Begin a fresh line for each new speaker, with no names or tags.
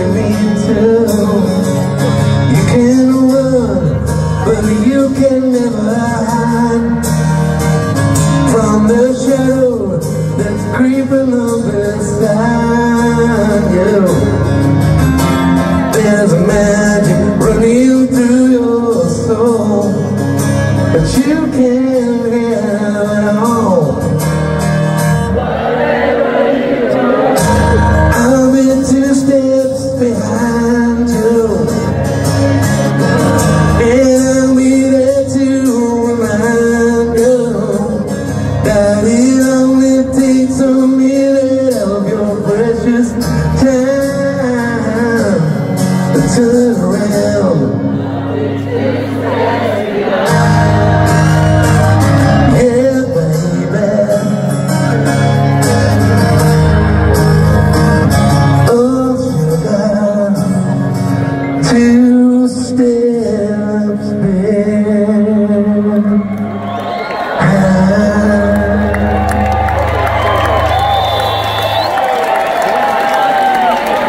me too. You can run, but you can never hide from the shadow that's creeping up beside you. There's a magic running through your soul, but you can't